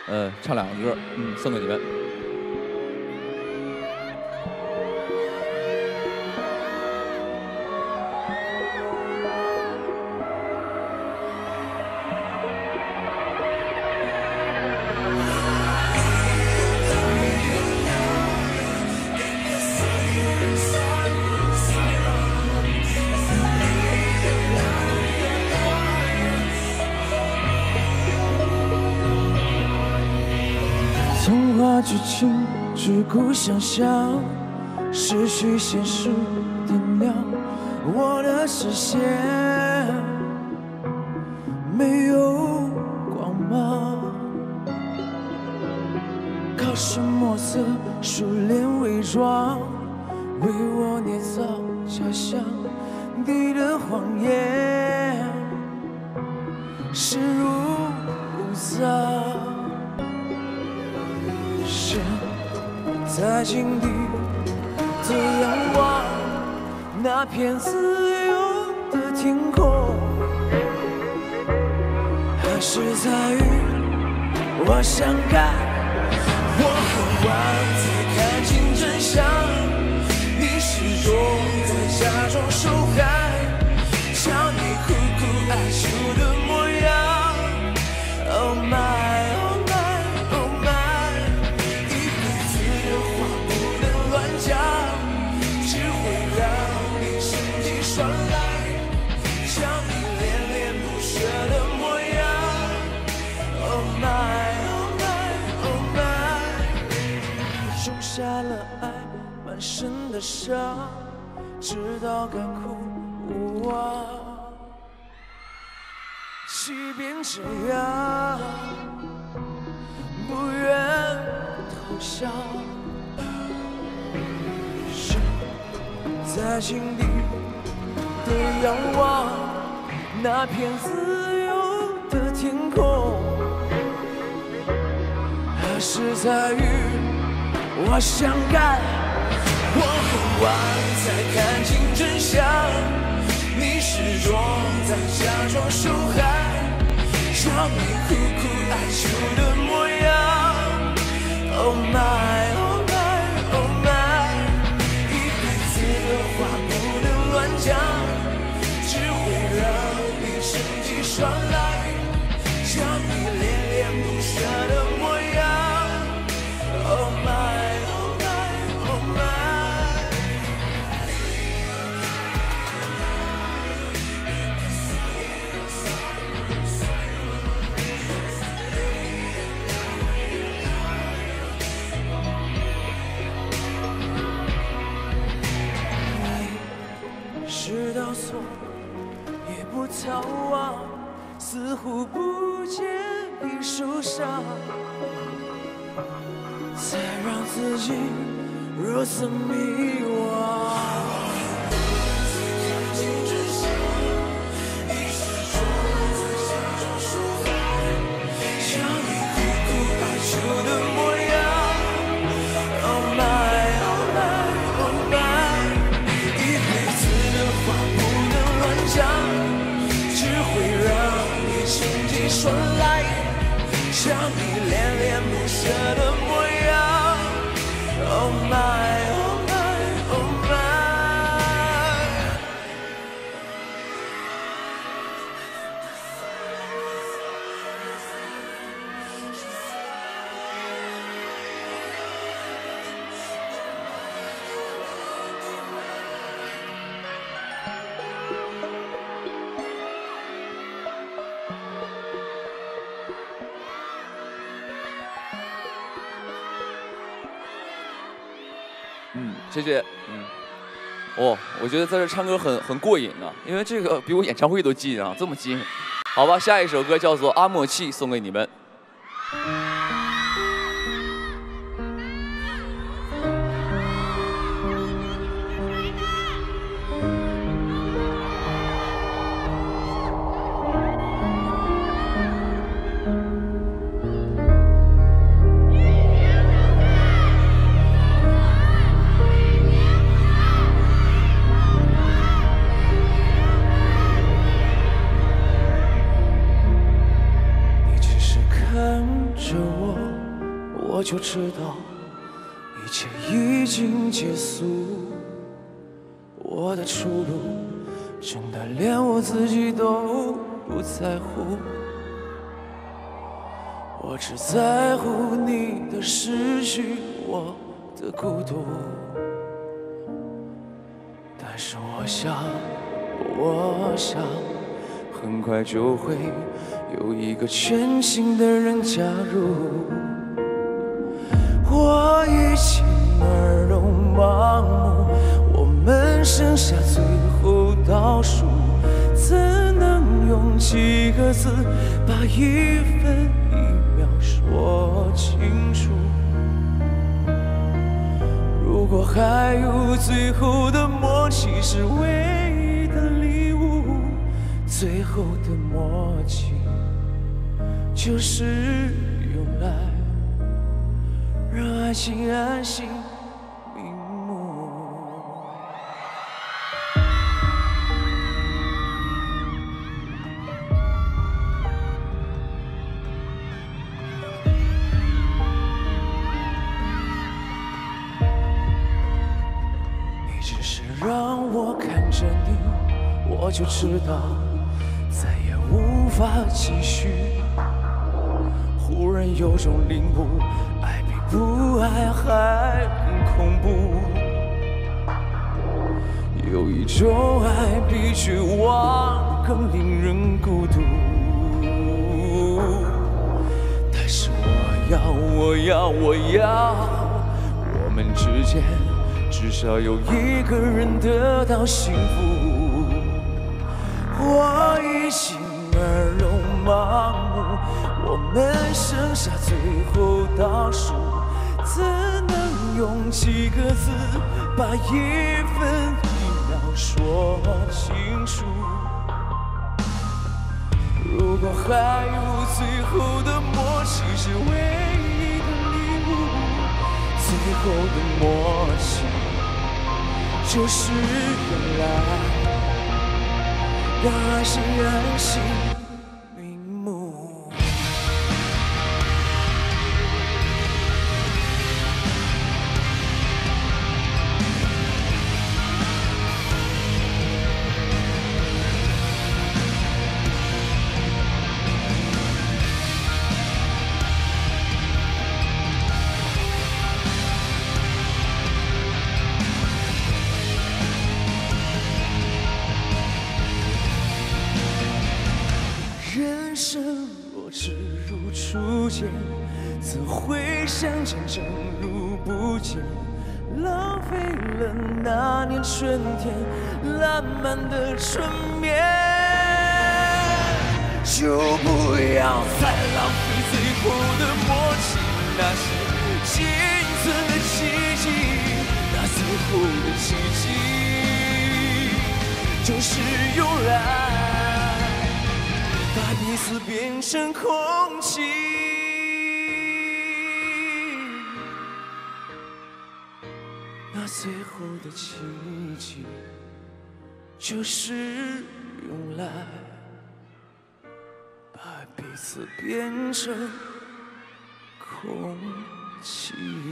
唱2个歌，送给你们。 童话剧情只顾想象，失去现实点亮我的视线，没有光芒。靠什么色熟练伪装，为我捏造假象里的谎言，视如无杂。身在井底的仰望，那片自由的天空，还是在于我想改，我渴望再看清真相，你始终在假装受害，像你苦苦哀求的模样。Oh my oh my oh my， 一辈子的话不能乱讲，只会让你生气耍赖，像你恋恋不舍的模样。Oh my oh my oh my， 种下了爱满身的伤，直到干枯无望。即便这样，不愿投降。身在井底的仰望，那片自由的天空，还是在于我想改，我渴望再看清真相，你始终在假装受害，像你苦苦哀求的模样。Oh my oh my oh my， 一辈子的话不能乱讲，只会让你生气耍赖，像你恋恋不舍的模样。Oh my oh my oh my， 你知道错也不逃亡，似乎不介意受伤，才让自己如此迷惘。像你苦苦哀求的模样。Oh my oh my oh my， 一辈子的话不能乱讲，只会让你生气耍赖，像你恋恋不舍的模样。Oh my oh my oh my， 谢谢。我觉得在这唱歌很过瘾啊，因为这个比我演唱会都近啊，这么近。好吧，下一首歌叫做《阿莫契》，送给你们。 看着着我，我就知道一切已经结束。我的出路真的连我自己都不在乎，我只在乎你的失去，我的孤独。但是我想，很快就会有一个全新的人加入。我已经耳聋盲目，我们剩下最后倒数，怎能用几个字把一分一秒说清楚？如果还有最后的默契是唯一的礼物，最后的默契就是用来让爱情安心瞑目。你只是让我看着你，我就知道再也无法继续。忽然有种领悟，爱比不爱还更恐怖。有一种爱比绝望更令人孤独。但是我要，我们之间至少有一个人得到幸福。我已经耳聋盲目，我们剩下最后倒数，怎能用几个字把一分一秒说清楚？如果还有最后的默契是唯一的礼物，最后的默契就是用来让爱情安心瞑目。人生若只如初见，怎会相见正如不见？浪费了那年春天烂漫的春眠，就不要再浪费最后的默契。那是仅存的奇迹，那最后的奇迹就是用来把彼此变成空气。那最后的奇迹就是用来把彼此变成空气。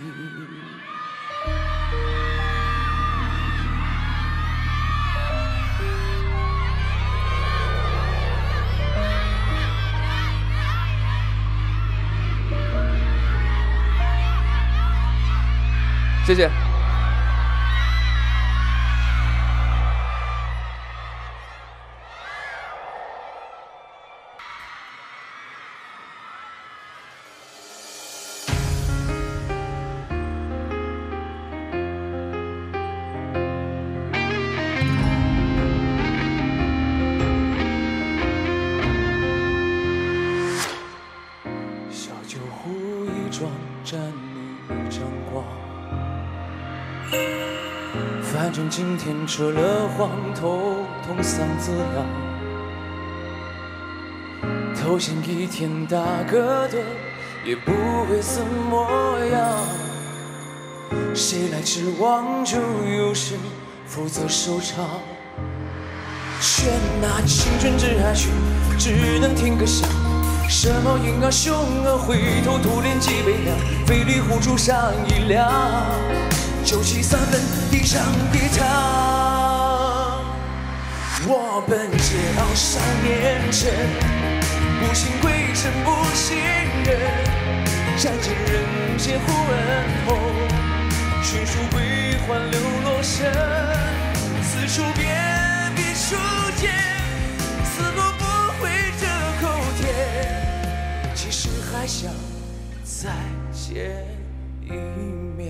谢谢。 小酒壶一装，沾你一张光。反正今天扯了谎，头痛嗓子痒，头前一天大哥的也不会怎么样。谁来指望就由谁负责收场，全拿青春挚爱去，只能听个响。 什么婴儿熊儿回头突练几倍量，费力呼出上一辆，973分地上一趟。我本桀骜少年辰，不信鬼神不信人，战尽人间忽恩后，寻书归还流落身，四处遍地书剑，死后不悔这口甜，其实还想再见一面。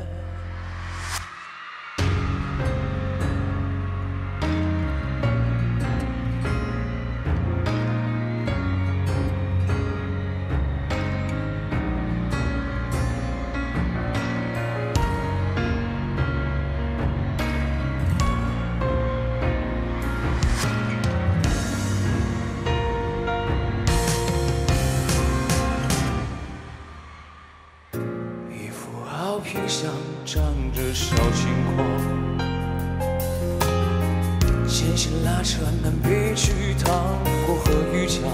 屏上长着小青黄，牵线拉扯南北去趟过河与桥，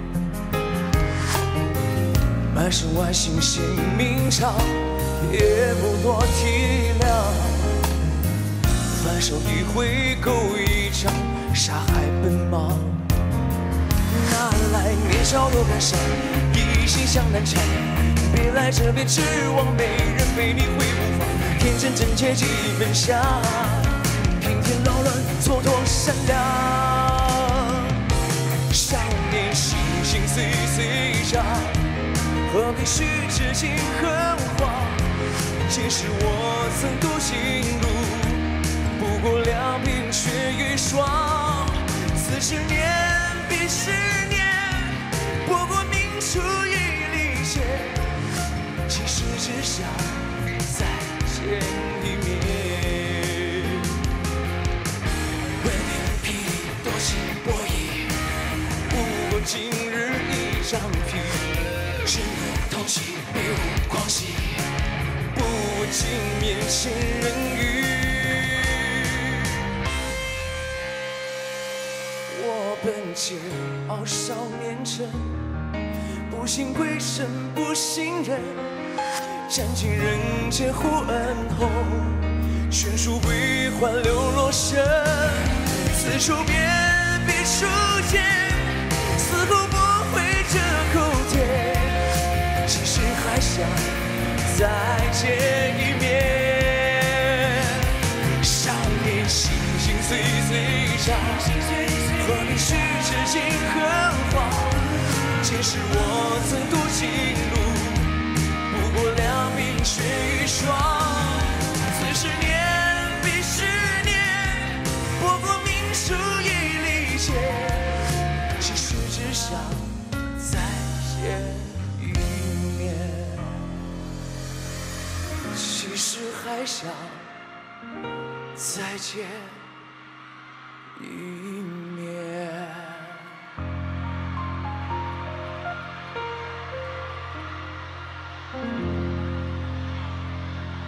满身外形性命长，也不多体谅，反手一挥勾一掌，杀害奔忙，哪来年少多感伤，一心向南墙。别来这边指望没人陪你会无妨，天真真切几分香，平添扰乱蹉跎善良。少年心心岁岁长，何必须知情恨话？皆是我曾独行路，不过2瓶血与霜。40年比10年，不过命数一粒线。其实只想再见一面，为你霹雳多情博弈，不过今日一张皮，只有偷袭别无狂喜，不过镜面千人语。我本桀骜少年辰，不信鬼神不信人，战尽人间忽恩后，寻书归还流落身，四处遍地书剑，死后不悔这口甜，其实还想再见一面。少年心心岁岁长，何必须知情恨话？皆是我曾独行路，不过2瓶血与霜。40年比10年，不过命数一粒线。其实只想再见一面，其实还想再见一面。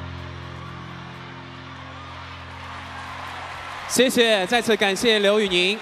谢谢，再次感谢刘宇宁。